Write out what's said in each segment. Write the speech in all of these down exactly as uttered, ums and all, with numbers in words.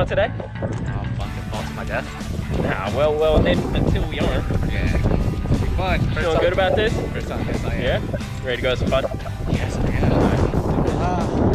on today? Oh, fun to fall to my death. Nah, well, well, then, until we aren't. Yeah. It'll be fun. First Feeling time, good about this? First time, yes, I am. Yeah? Ready to go have some fun? Yes, I am. Uh,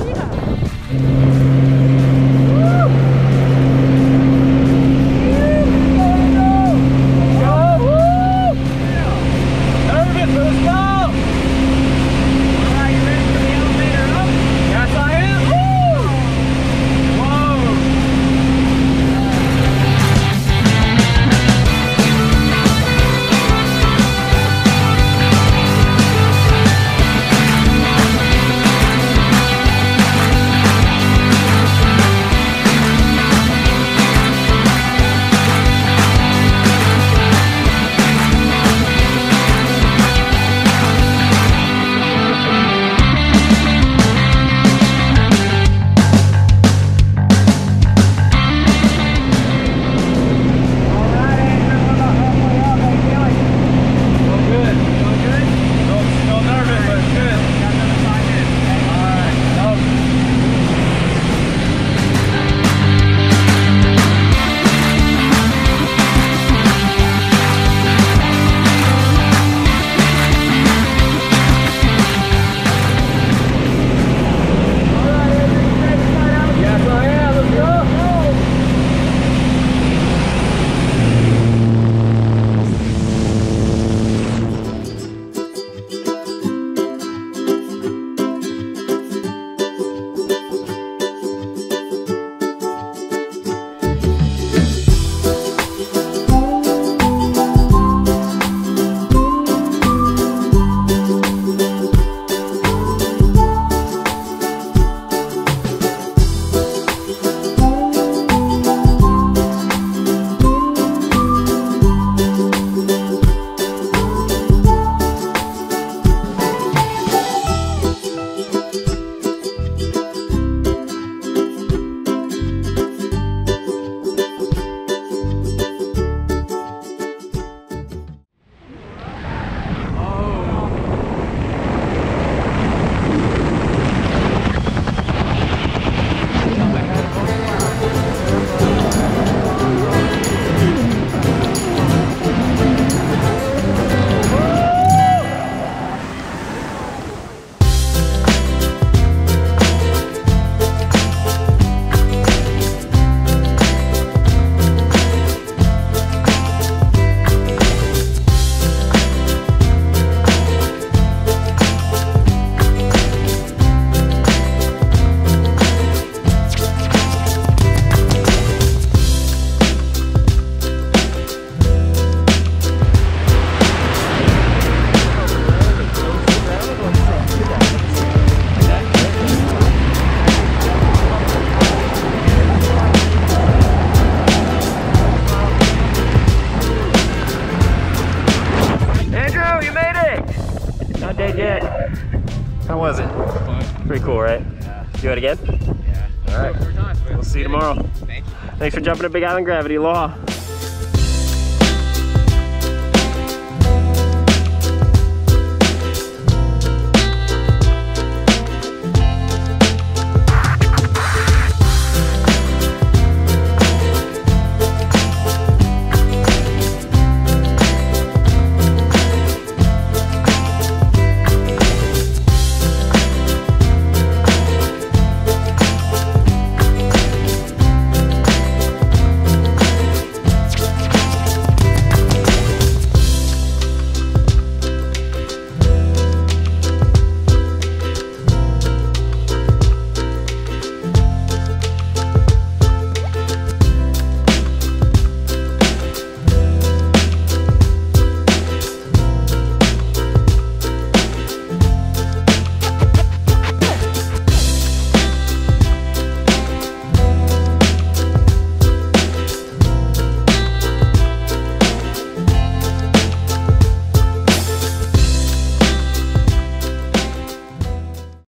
How was it? Fun. Pretty cool, right? Yeah. Do it again? Yeah. All right. We'll see you tomorrow. Thank you. Thanks for jumping at Big Island Gravity. Aloha.